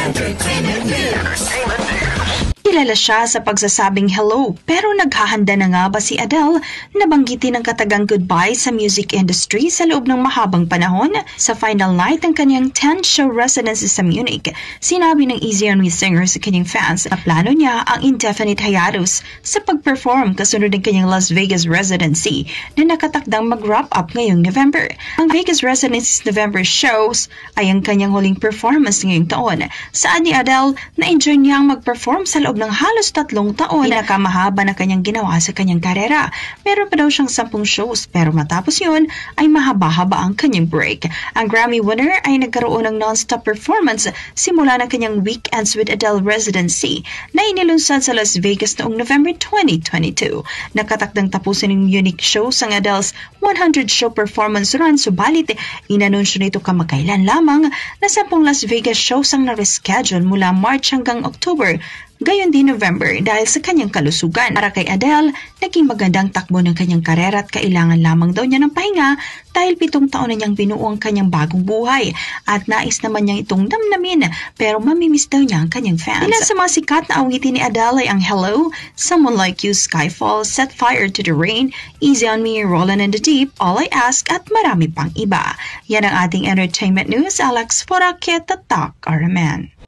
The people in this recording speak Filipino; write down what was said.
Kilala siya sa pagsasabing hello, pero naghahanda na nga ba si Adele na banggitin ang katagang goodbye sa music industry sa loob ng mahabang panahon? Sa final night ng kanyang 10-show residency sa Munich, sinabi ng Easy on Me singer sa kanyang fans na plano niya ang indefinite hiatus sa pag-perform kasunod ng kanyang Las Vegas residency na nakatakdang mag-wrap up ngayong November. Ang Vegas residency's November shows ay ang kanyang huling performance ngayong taon. Saan ni Adele na-enjoy niyang mag-perform sa loob ng halos 3 taon, pinakamahaba na kanyang ginawa sa kanyang karera. Meron pa daw siyang 10 shows pero matapos yun ay mahaba-haba ang kanyang break. Ang Grammy winner ay nagkaroon ng non-stop performance simula ng kanyang Weekends with Adele residency na inilunsad sa Las Vegas noong November 2022. Nakatakdang tapusin ng unique shows ang Adele's 100 show performance run, subalit inanunsyo nito kamakailan lamang na 10 Las Vegas shows ang na-reschedule mula March hanggang October, gayon din November dahil sa kanyang kalusugan. Para kay Adele, naging magandang takbo ng kanyang karera at kailangan lamang daw niya ng pahinga dahil 7 taon na niyang binuo ang kanyang bagong buhay at nais naman niyang itong damdamin pero mamimiss daw niya ang kanyang fans. Ilan sa mga sikat na awitin ni Adele ay ang Hello, Someone Like You, Skyfall, Set Fire to the Rain, Easy on Me, Rollin' in the Deep, All I Ask at marami pang iba. Yan ang ating entertainment news. Alex Foraque, Tatak, RMN.